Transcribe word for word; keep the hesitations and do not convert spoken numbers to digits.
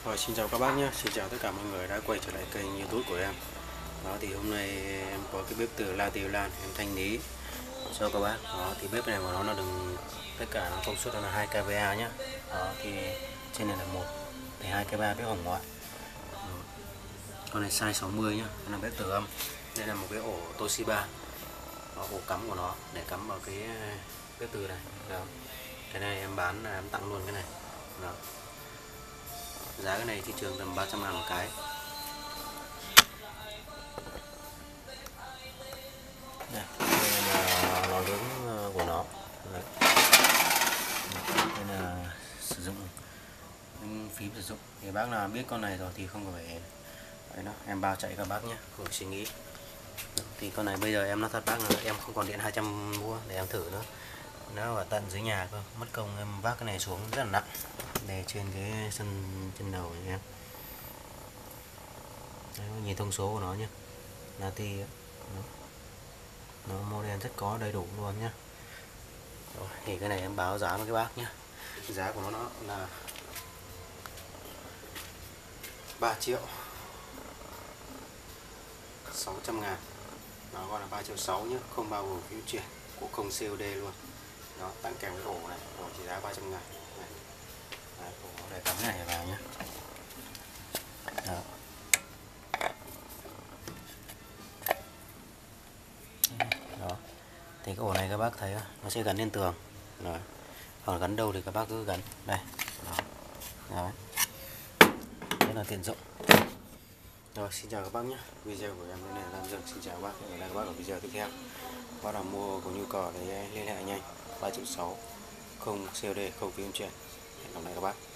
Rồi, xin chào các bác nhé, xin chào tất cả mọi người đã quay trở lại kênh YouTube của em. Đó thì hôm nay em có cái bếp từ La Tiêu Lan em thanh lý cho các bác. Đó thì bếp này của nó là đừng tất cả nó công suất là hai ki vê a nhé. Đó thì trên này là một phẩy hai ki vê a bếp hồng ngoại. Con này size sáu mươi nhá, nó là bếp từ âm. Đây là một cái ổ Toshiba. Đó, ổ cắm của nó để cắm vào cái bếp từ này. Đó. Cái này em bán là em tặng luôn cái này. Đó. Giá cái này thị trường tầm ba trăm ngàn một cái. Đây, đây là lò nướng của nó. Đấy. Đây là sử dụng phím sử dụng. Thì bác nào biết con này rồi thì không phải đấy đó, em bao chạy các bác nhé, không phải suy nghĩ. Thì con này bây giờ em nói thật bác là em không còn điện hai trăm mua để em thử nữa. Nó ở tận dưới nhà cơ, mất công em vác cái này xuống rất là nặng để trên cái sân trên đầu này em. Đấy, nhìn thông số của nó nhé, là thì nó, nó model rất có đầy đủ luôn nhé. Rồi, thì cái này em báo giá với các bác nhé. Giá của nó, nó là ba triệu sáu trăm ngàn. Nó gọi là ba triệu sáu nhé, không bao gồm phí chuyển của không xê ô đê luôn. Đó, tặng kèm cái ổ này, ổ chỉ giá ba trăm ngàn. Đấy. Đấy, ổ để cắm cái này vào nhé. Đó. Đó. Thì cái ổ này các bác thấy nó sẽ gắn lên tường. Đó. Còn gắn đâu thì các bác cứ gắn đây. Đó. Đó. Rất là tiện dụng. Rồi, xin chào các bác nhé. Video của em đến đây là dừng. Xin chào các bác. Hẹn gặp lại các bác ở video tiếp theo. Bác nào mua có nhu cầu để liên hệ nhanh ba triệu sáu, không xê ô đê, không phí chuyển. Hẹn gặp lại các bác.